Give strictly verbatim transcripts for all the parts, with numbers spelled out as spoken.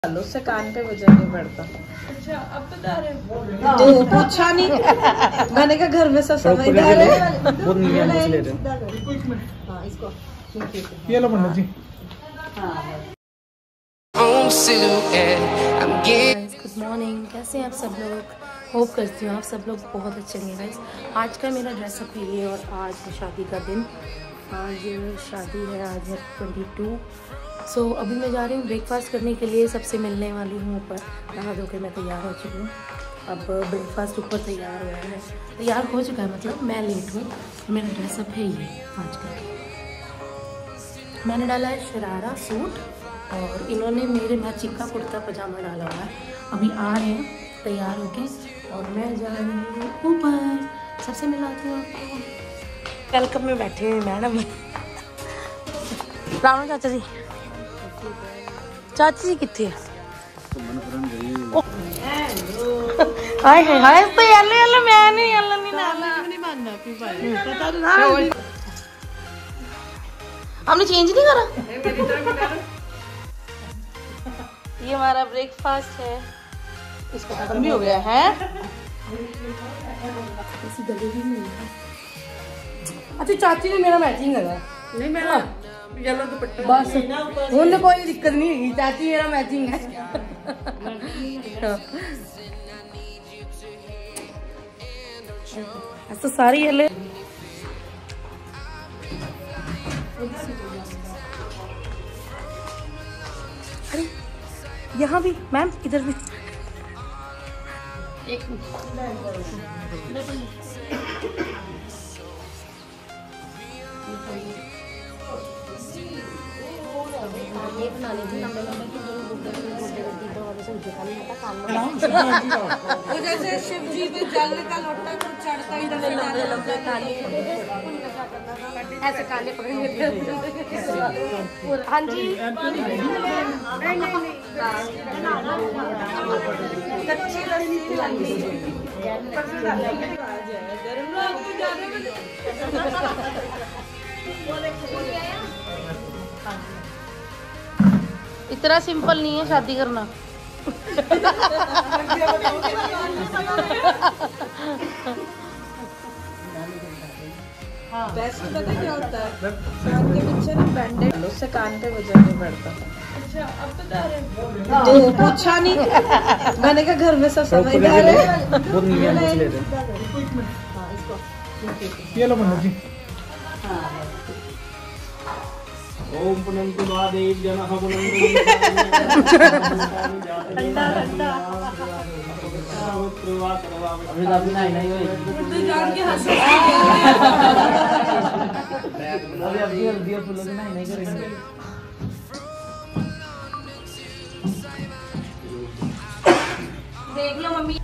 उससे कान पे वजन नहीं पड़ता। अच्छा अब बता रहे हो? तो पूछा नहीं मैंने कहा घर में सब समझदार है। बहुत नीचे ले रहे हैं। हाँ इसको ये लो पंडित जी। गुड मॉर्निंग, कैसे हैं आप सब लोग? होप करती हूँ आप सब लोग बहुत अच्छे हैं गाइस। आज का मेरा ड्रेसअप है ये और आज है शादी का दिन। आज शादी है, आज है ट्वेंटी टू। सो अभी मैं जा रही हूँ ब्रेकफास्ट करने के लिए, सबसे मिलने वाली हूँ ऊपर। नहा धो के मैं तैयार हो चुकी हूँ। अब ब्रेकफास्ट ऊपर तैयार हुआ है, तैयार हो चुका है, मतलब मैं लेट हूँ। मेरा ड्रेसअप है ये आज का। मैंने डाला है शरारा सूट और इन्होंने मेरे मैचिंग का कुर्ता पजामा डाला हुआ है। अभी आ रहे हैं तैयार होके और मैं जा रही हूँ ऊपर। सबसे मिलाती हूँ आपको। वेलकम में बैठे हुए मैडम। रावण चाचा जी, चाची जी कितने है? हाय हाय हाय तो येलो येलो मैं नहीं येलो नहीं ना हमने चेंज नहीं करा। ये हमारा ब्रेकफास्ट है, इसका खत्म भी हो गया है। ऐसी गले भी नहीं है। अच्छा चाची ने मेरा मैचिंग करा। नहीं मेरा येलो दुपट्टा बस, उन्हें कोई दिक्कत नहीं है। चाची मेरा मैचिंग है। तो सारी येलो। अरे यहाँ भी मैम, इधर भी एक ये बना लीजिए लंबे लंबे की जो गुड्डे गुड्डे गुड्डे दो वाले से उठा नहीं आता कान में। जैसे शिव जी पे जल का लोटा कुछ चढ़ता ही लंबे लंबे लंबे काने ऐसे काने पकड़ेंगे। हाँ जी नहीं नहीं कच्ची लस्सी वाली गरम रात में जा रहे इतना सिंपल नहीं है शादी करना। बेस्ट पता क्या होता है, कान के पीछे ना बैंडेड, उससे कान पे वजन नहीं पड़ता। अच्छा अब बता रहे हो? तो पूछा नहीं मैंने कहा घर में सब समझदार है। बहुत नीचे ले रहे हैं। हाँ इसको ये लो पंडित जी। ओम पुनंतु महादेव जनः पुनंतु ठंडा ठंडा अभी अभी नहीं नहीं हुई तो जान के हंस अभी अभी अभी फूलों की नहीं नहीं करेंगे। देख लो मम्मी।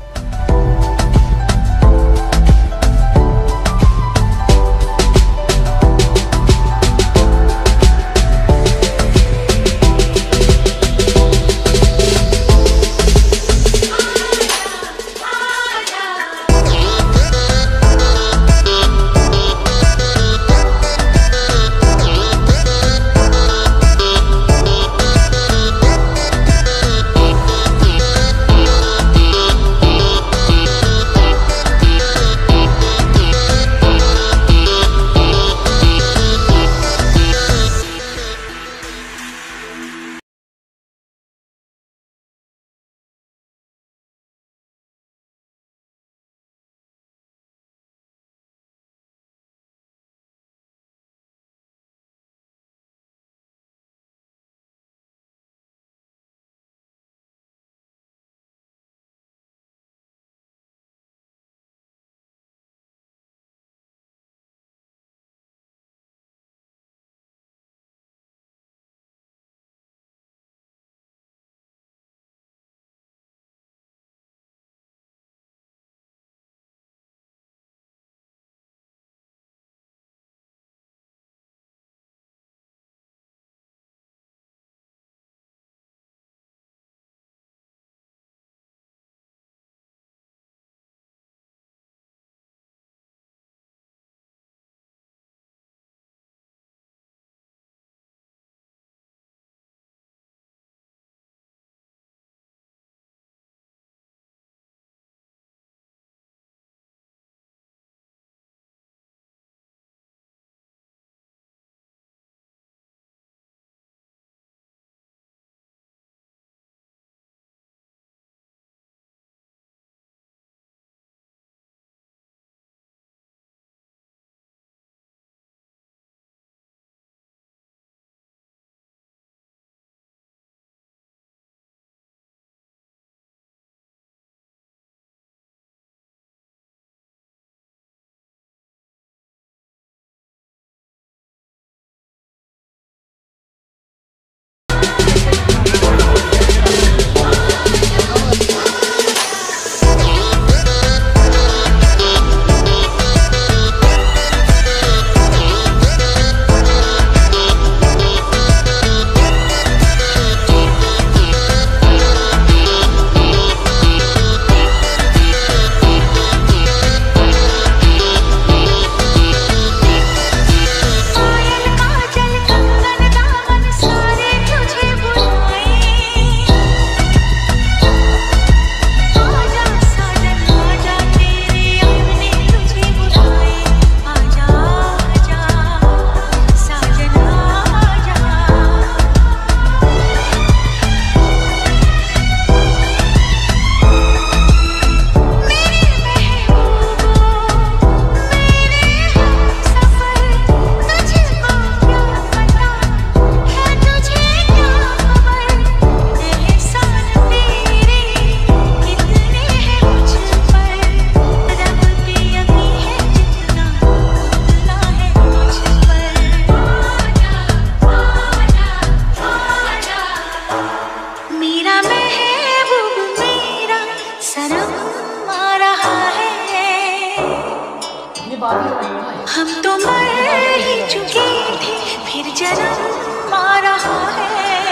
मुझे बात नहीं करनी है। हम तो मर ही चुके थे फिर जन्म आ रहा है।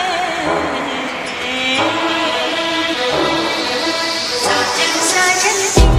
साजन साजन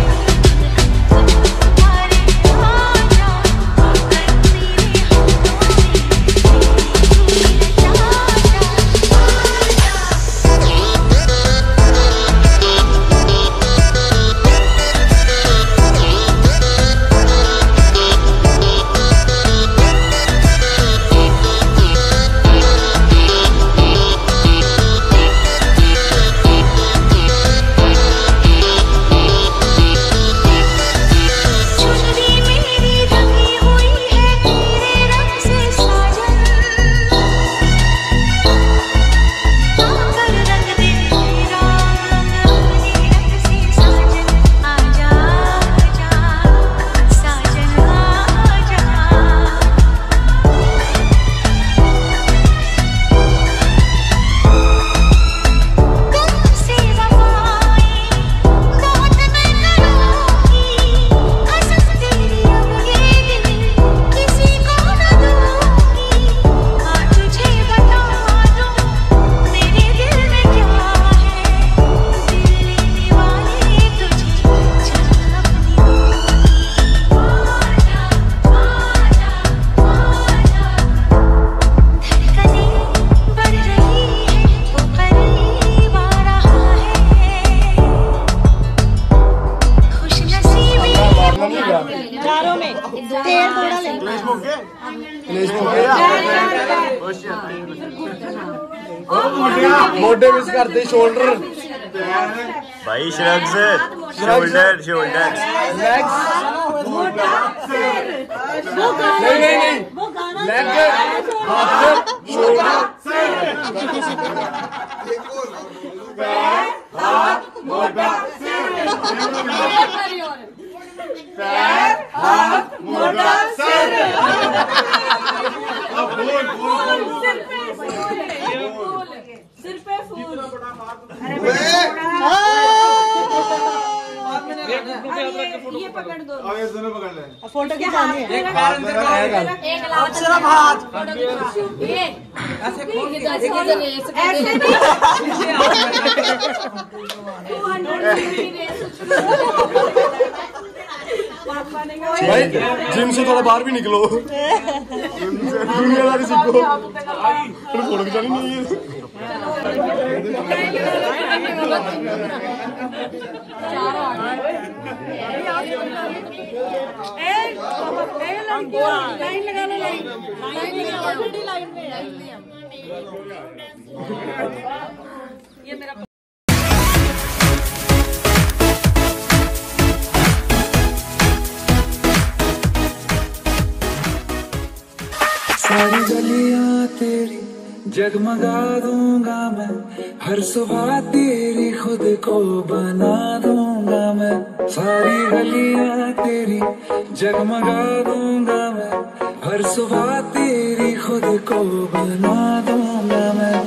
मोटे मिस करते शोल्डर भाई श्रग्स शोल्डर शोल्डर लेग्स नहीं नहीं नहीं लेग हाथ शोल्डर पैर हाथ मोटा सिर पैर हाथ मोटा सिर सिर पे फूल ये पकड़ दो दोनों पकड़ ले फोटो खिंचानी है एक हाथ में एक अब सिर्फ हाथ ऐसे खोल के ऐसे भाई जिम से थोड़ा बाहर भी निकलो दुनियादारी सीखो फोटो खिंचानी नहीं है लाइन लगा लो लाइन ऑलरेडी लाइन में है ये मेरा सारी गलियां तेरी जगमगा दूंगा मैं, हर सुबह तेरी खुद को बना दूंगा मैं। सारी गलियां तेरी जगमगा दूंगा मैं, हर सुबह तेरी खुद को बना दूंगा मैं।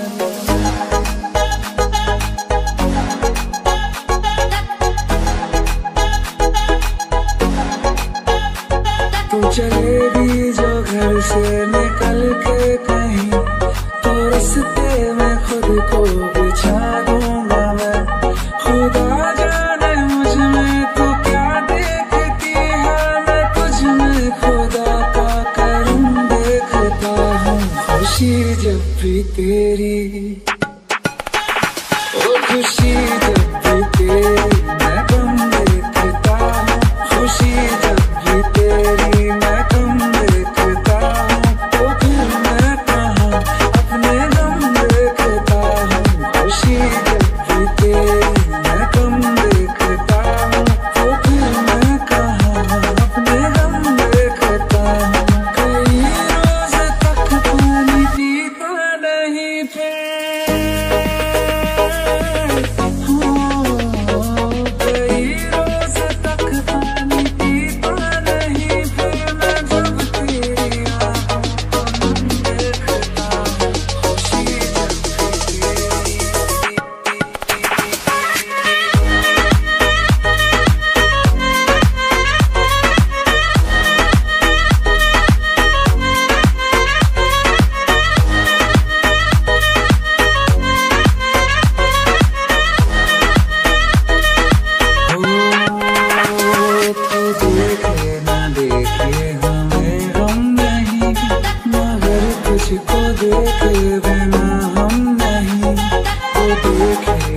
तू चलेगी जो घर से निकल के कहीं, तो रास्ते में खुद को बिछा दूंगा मैं। खुदा जाने मुझ में तो क्या देखती है, मैं तुझ में खुदा का करम देखता हूँ। खुशी जब भी तेरी, ओ खुशी जब भी तेरी, मैं गम देखता हूँ। खुशी जब भी तेरी, मैं गम देखता हूँ। तो फिर मैं कहाँ अपने गम देखता हूँ। खुशी जब भी तेरी, मैं गम देखता हूँ। तो फिर मैं कहाँ अपने गम देखता हूँ। कई रोज तक पानी पीता नहीं फिर, कई रोज तक पानी पीता नहीं फिर, मैं जब तेरी आँखों को नम देखता हूँ। खुशी जब भी तेरी,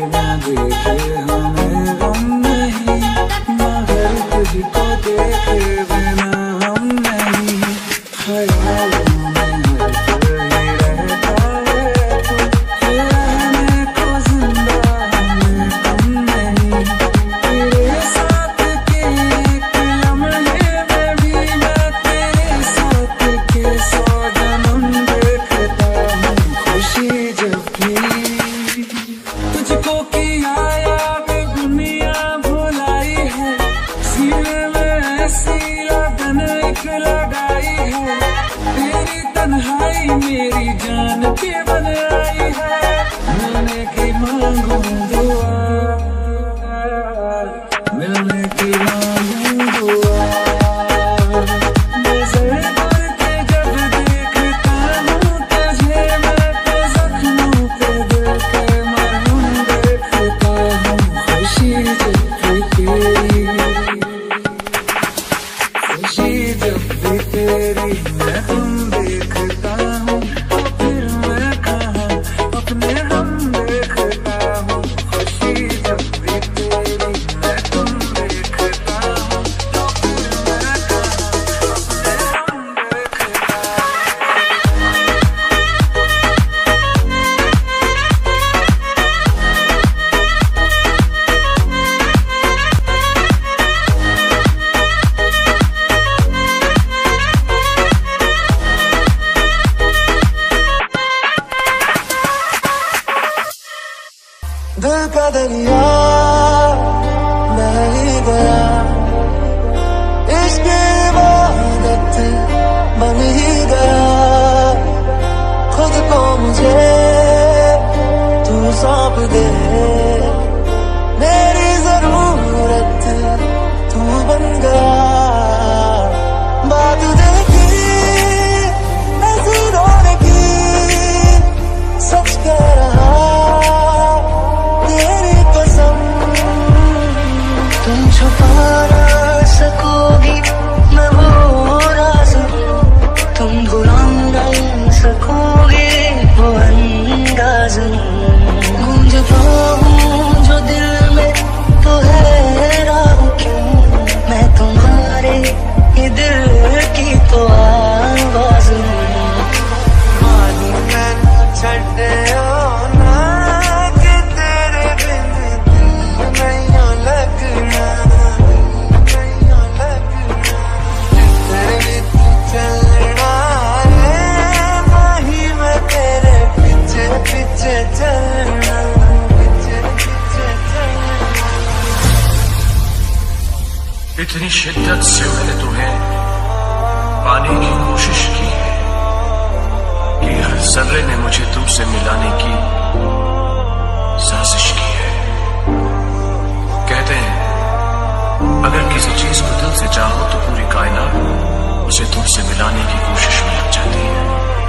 बिना देखे हमें गम नहीं, मगर तुझको देखे बिना हम नहीं। ख्यालों में हर पल ही रहता है तू, रहने को जिंदा हमें गम नहीं। तेरे साथ के एक लम्हे में भी मैं तेरे साथ के सौ जन्म देखता हूँ। खुशी जब भी तुझको किया याद दुनिया भुलाई है, सीने में ऐसी लगन एक लगाई है। तेरी तन्हाई मेरी जान की बन आई है, मिलने की मांगू दुआ, मिलने की मांगू दुआ। नजर करके जब देखता हूँ तुझे मैं तो जख्मों पे दिल के मरहम देखता हूँ। खुशी जब भी तेरी, खुशी जब भी तेरी मैं तुम देखता हूँ, फिर मैं कहाँ अपने हम देखता हूँ। खुशी जब भी तेरी मैं तुम देखता हूँ, फिर मैं कहाँ अपने हम देखता हूँ। दिल का दरिया बह ही गया, इश्क इबादत बन ही गया। खुद को मुझे तू सौंप दे, मेरी जरूरत तू बन गया। बात दिल की ऐसी रोने की, सच कह रहा तेरी कसम। तुम छुपा ना सकोगी मैं वो राज, तुम भुला नहीं सकोगे वो अंदाज। गूंजता हूँ जो दिल में तो है राह क्यों, मैं तुम्हारे ही दिल की तो आवाज हूँ। मानी मैनू छड्डियो ना कि तेरे बिन दिल नहीं लगना, नहीं लगना। तेरे विच चलना है नहीं मैं तेरे पीछे पीछे चलना, पीछे पीछे चलना। इतनी शिद्दत से मैंने तुम्हें पाने की कोशिश की है कि हर जर्रे ने मुझे तुमसे मिलाने की साजिश की है। कहते हैं अगर किसी चीज को दिल से चाहो तो पूरी कायनात उसे तुमसे मिलाने की कोशिश में लग जाती है।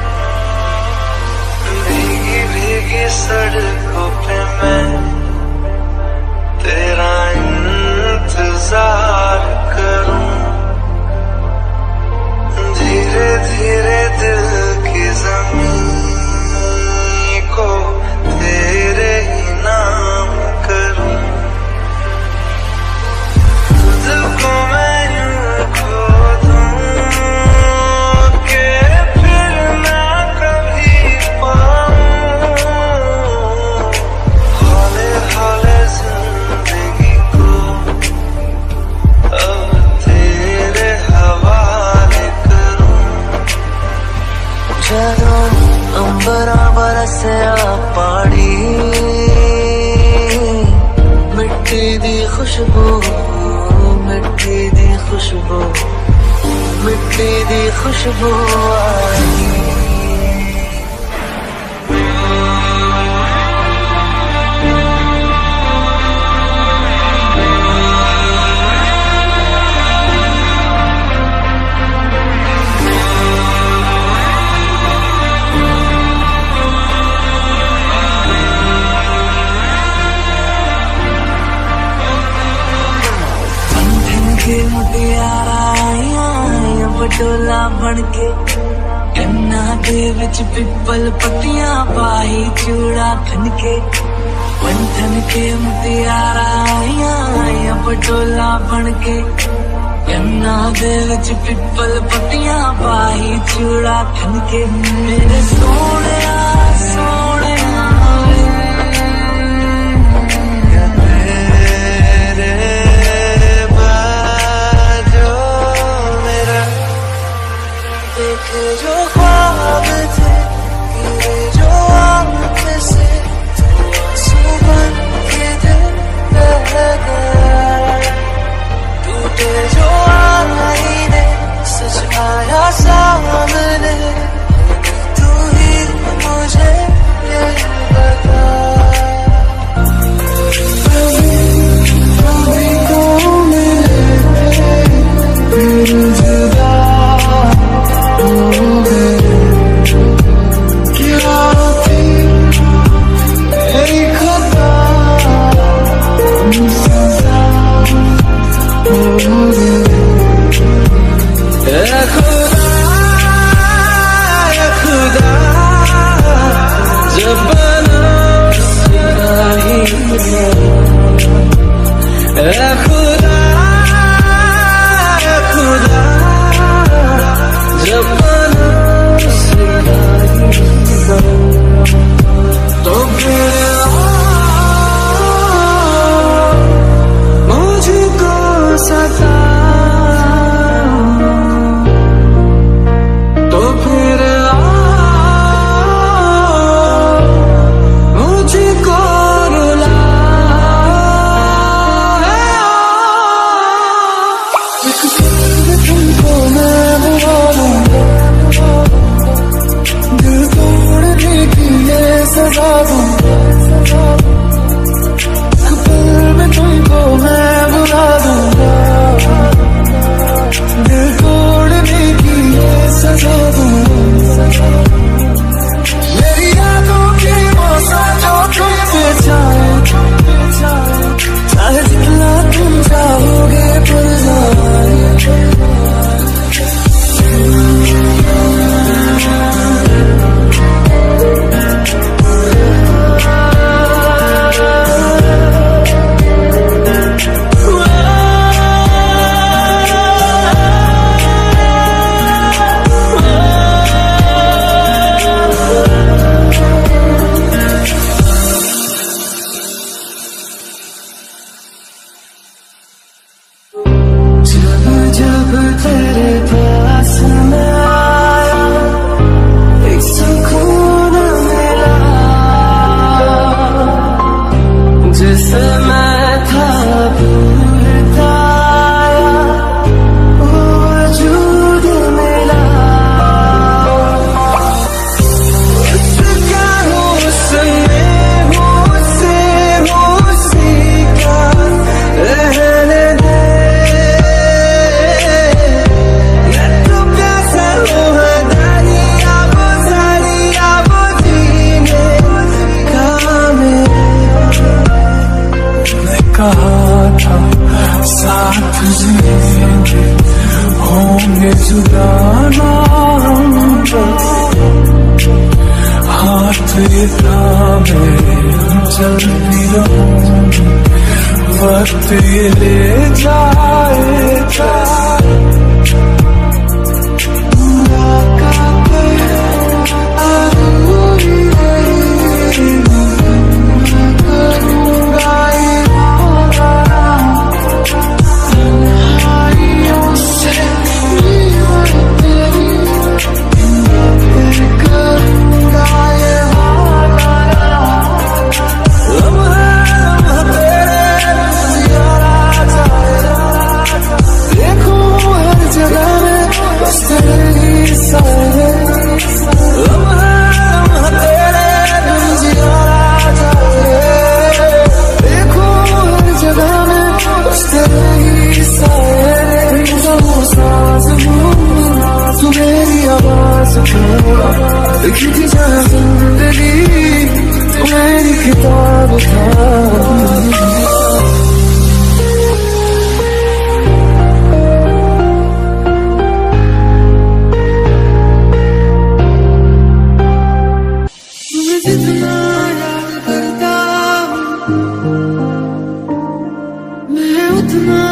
भीगी भीगी सड़कों पे मैं तेरा इंतजार करूं, धीरे धीरे दिल की जमीन को तेरे ही नाम करूं। तुझको मैं यूं खो दूं कि फिर ना कभी पाऊं। हौले हौले जिंदगी को अब तेरे हवाले करूं। जदों अंबरा बरसिया पानी, मिट्टी दी खुशबू, मिट्टी दी खुशबू, मिट्टी दी खुशबू आई। के मुटियारा आइया पटोला बन के, कन्ना दे विच पिपल पत्तियां पाई चूड़ा खन के। बंधन के मुटियारा आइया पटोला बन के कन्ना दे विच पिपल पत्तियां पाई चूड़ा खन के मेरे सोने सोने जो ख्वाब थे गिरे जो आँख से सुबह के दिन रह गया टूटे जो आईने सच आया सामने तू ही मुझे ये बता कभी तो मिले फिर जुदा वक्त ये ले जाएगा इतना